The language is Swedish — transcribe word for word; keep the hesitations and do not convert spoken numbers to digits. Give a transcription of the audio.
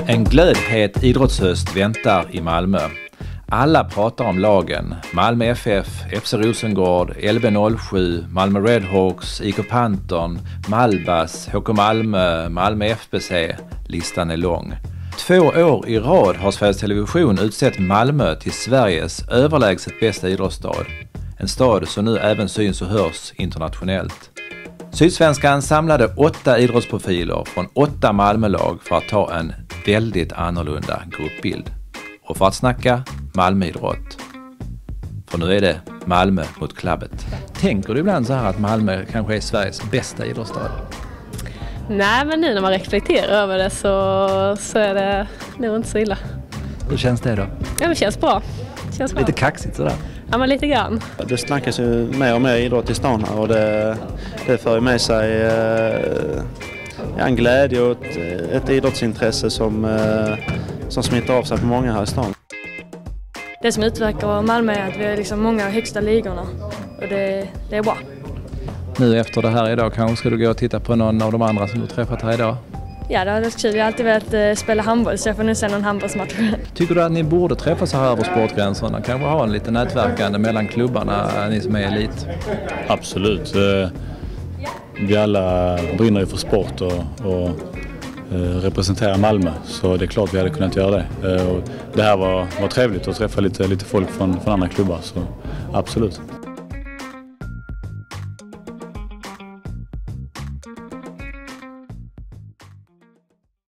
En glödhet idrottshöst väntar i Malmö. Alla pratar om lagen. Malmö F F, F C Rosengård, L B noll sju, Malmö Redhawks, I K Pantern, Malbas, H K Malmö, Malmö F B C. Listan är lång. Två år i rad har Sveriges Television utsett Malmö till Sveriges överlägset bästa idrottsstad. En stad som nu även syns och hörs internationellt. Sydsvenskan samlade åtta idrottsprofiler från åtta Malmölag för att ta en väldigt annorlunda gruppbild. Och för att snacka Malmöidrott. För nu är det Malmö mot klubbet. Tänker du ibland så här att Malmö kanske är Sveriges bästa idrottsstad? Nej, men nu när man reflekterar över det så, så är det nog inte så illa. Hur känns det då? Ja, det känns bra. Det känns Lite bra. kaxigt sådär. Ja, men lite grann. Det snackas ju mer och mer idrott i stan här och det, det för med sig eh, en glädje och ett, ett idrottsintresse som, eh, som smittar av sig på många här i stan. Det som utverkar Malmö är att vi är liksom många högsta ligorna och det, det är bra. Nu efter det här idag kanske ska du gå och titta på någon av de andra som du träffat här idag? Ja, det är kul. Jag har alltid velat spela handboll så jag får nu se någon handbollsmatch. Tycker du att ni borde träffas här över sportgränserna? Kanske ha en liten nätverkande mellan klubbarna, ni som är elit? Absolut. Vi alla brinner ju för sport och, och representerar Malmö, så det är klart vi hade kunnat göra det. Och det här var, var trevligt att träffa lite, lite folk från, från andra klubbar, så absolut.